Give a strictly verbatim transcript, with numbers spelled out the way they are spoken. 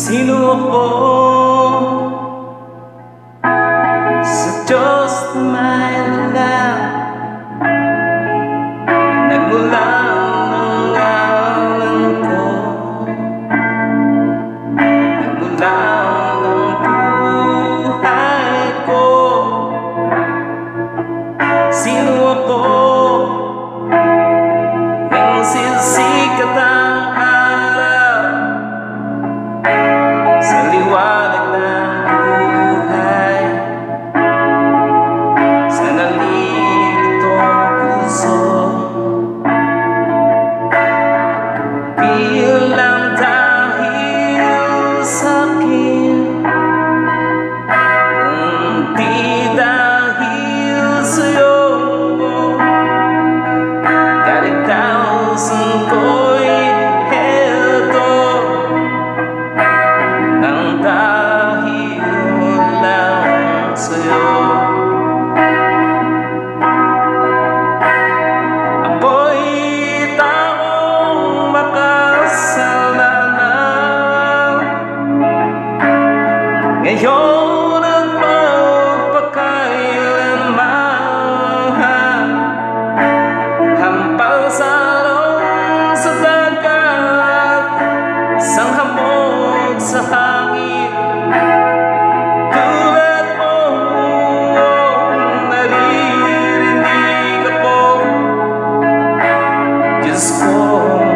Sino ako sa Diyos na may lalang? Nagmula ng ngalan ko, nagmula ng buhay ko. Sino ako nang sisikat ang araw sa liwanag ng buhay, sa nalilitong puso? Di lang dahil sa'kin, kundi dahil sa'yo. Kalitasan ko'y heto nang dahil lang sa'yo. Ako'y taong makasalanan, ngayon at magpakailanman. Hampal sa loob sa dagat, isang hamog sa hangin. Tulad mo, naririnig ako, Diyos ko.